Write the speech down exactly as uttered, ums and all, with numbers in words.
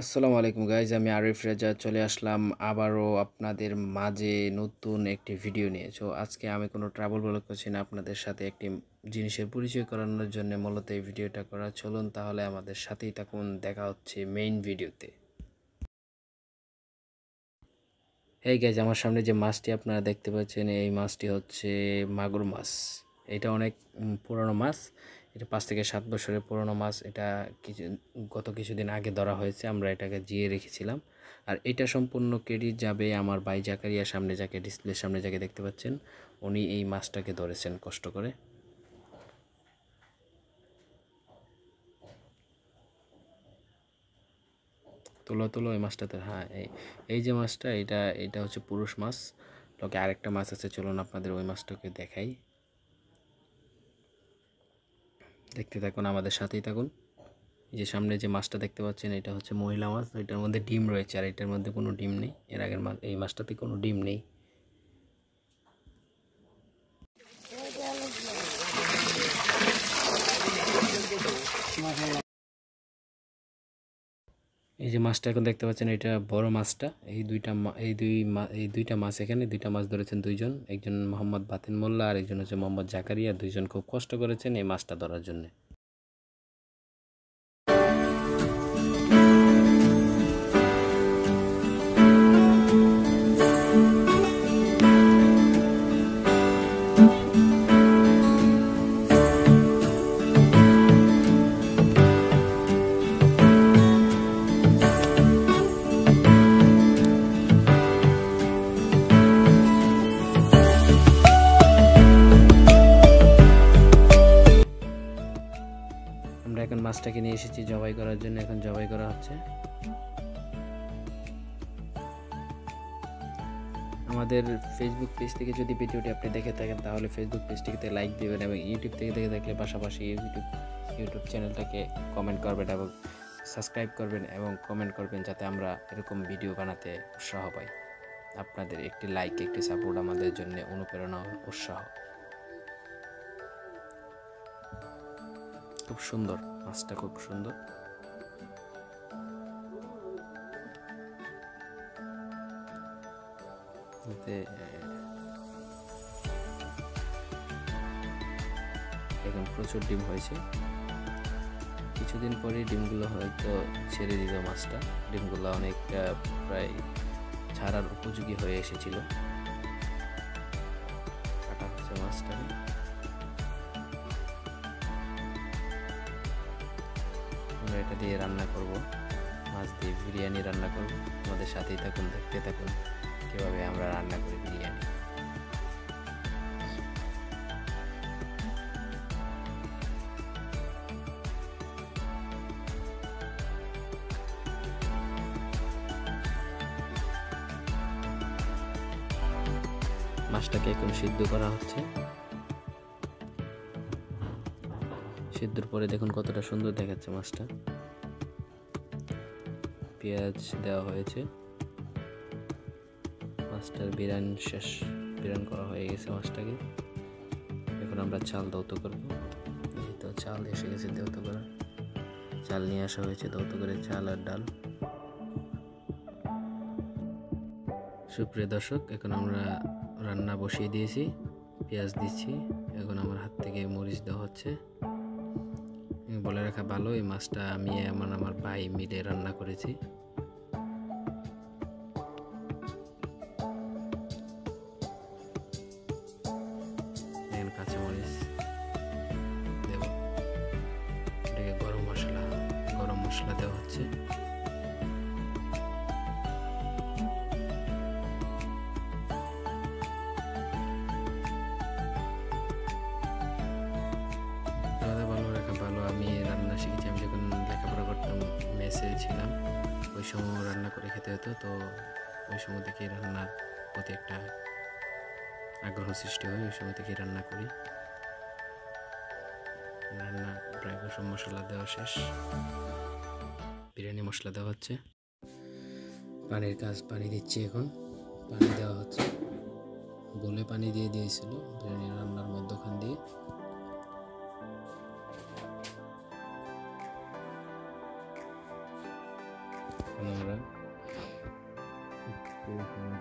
আসসালামু আলাইকুম গাইজ, আমি আরিফ রেজা চলে আসলাম আবারও আপনাদের মাঝে নতুন একটি ভিডিও নিয়ে। সো আজকে আমি কোনো ট্রাভেল ব্লগ করছি না, আপনাদের সাথে একটি জিনিসের পরিচয় করানোর জন্য মূলত এই ভিডিওটা করা। চলুন তাহলে আমাদের সাথেই থাকুন, দেখা হচ্ছে মেইন ভিডিওতে। এই গাইজ, আমার সামনে যে মাছটি আপনারা দেখতে পাচ্ছেন, এই মাছটি হচ্ছে মাগুর মাছ। এটা অনেক পুরনো মাছ, এটা পাঁচ থেকে সাত বছরের পুরনো মাছ। এটা কিছু গত কিছুদিন আগে ধরা হয়েছে, আমরা এটাকে জিয়ে রেখেছিলাম। আর এটা সম্পূর্ণ ক্রেডিট যাবে আমার ভাই জাকারিয়া, সামনে যাকে ডিসপ্লের সামনে যাকে দেখতে পাচ্ছেন, উনি এই মাছটাকে ধরেছেন কষ্ট করে। তোলো তোলো এই মাছটাতে। হ্যাঁ, এই এই যে মাছটা, এটা এটা হচ্ছে পুরুষ মাছ। লোকে আরেকটা মাছ আছে, চলুন আপনাদের ওই মাছটাকে দেখাই। দেখতে থাকুন, আমাদের সাথেই থাকুন। এই যে সামনে যে মাছটা দেখতে পাচ্ছেন, এটা হচ্ছে মহিলা মাছ। এটার মধ্যে ডিম রয়েছে, আর এটার মধ্যে কোনো ডিম নেই। এর আগের মাছ, এই মাছটাতে কোনো ডিম নেই। এই যে মাছটা এখন দেখতে পাচ্ছেন, এটা বড় মাছটা। এই দুইটা এই দুই এই দুইটা মাছ, এখানে দুইটা মাছ ধরেছেন দুইজন, একজন মোহাম্মদ বাতিন মোল্লা আর একজন হচ্ছে মোহাম্মদ জাকারিয়া। দুইজন খুব কষ্ট করেছেন এই মাছটা ধরার জন্য। আমরা এখন মাছটাকে নিয়ে এসেছি জবাই করার জন্য, এখন জবাই করা হচ্ছে। আমাদের ফেসবুক পেজ থেকে যদি ভিডিওটি আপনি দেখে থাকেন, তাহলে ফেসবুক পেজটিতে লাইক দিবেন, এবং ইউটিউব থেকে দেখে থাকলে পাশাপাশি ইউটিউব ইউটিউব চ্যানেলটাকে কমেন্ট করবেন এবং সাবস্ক্রাইব করবেন এবং কমেন্ট করবেন, যাতে আমরা এরকম ভিডিও বানাতে উৎসাহ পাই। আপনাদের একটি লাইক, একটি সাপোর্ট আমাদের জন্য অনুপ্রেরণা, উৎসাহ। খুব সুন্দর মাছটা, খুব সুন্দর। এখন প্রচুর ডিম হয়েছে, কিছুদিন পরে ডিমগুলো হয়তো ছেড়ে দিল মাছটা। ডিমগুলো অনেকটা প্রায় ছাড়ার উপযোগী হয়ে এসেছিল। কাটা হচ্ছে মাছটাকে। আমরা এটা দিয়ে রান্না করব, মাছ দিয়ে বিরিয়ানি রান্না করব। আমাদের সাথেই থাকুন, দেখতে থাকুন কীভাবে আমরা রান্না করি বিরিয়ানি। মাছটাকে এখন সিদ্ধ করা হচ্ছে। সিদ্ধর পরে দেখুন কতটা সুন্দর দেখাচ্ছে মাছটা। পেঁয়াজ দেওয়া হয়েছে, মাছটার বিরান শেষ, বিরান করা হয়ে গেছে মাছটাকে। এখন আমরা চাল দৌত করব। এই তো চাল এসে গেছে দৌত করা, চাল নিয়ে আসা হয়েছে দৌত করে, চাল আর ডাল। সুপ্রিয় দর্শক, এখন আমরা রান্না বসিয়ে দিয়েছি, পেঁয়াজ দিচ্ছি। এখন আমার হাত থেকে মরিচ দেওয়া হচ্ছে। বলে রাখা ভালো, এই মাছটা আমি আমার আমার ভাই মিলে রান্না করেছি। এখন কাঁচামরিচ দেব, এটাকে গরম মশলা গরম মশলা দেওয়া হচ্ছে। আমি রান্না শিখেছি, আমি যখন লেখাপড়া করতাম মেসে ছিলাম, ওই সময় রান্না করে খেতে হতো। তো ওই সময় থেকে রান্নার প্রতি একটা আগ্রহ সৃষ্টি হয়, ওই সময় থেকে রান্না করি। রান্না প্রায় সব মশলা দেওয়া শেষ, বিরিয়ানি মশলা দেওয়া হচ্ছে। পানির কাজ, পানি দিচ্ছি এখন, পানি দেওয়া হচ্ছে। বলে পানি দিয়ে দিয়েছিল বিরিয়ানি রান্নার মধ্যখান দিয়ে। এখন আমরা একটু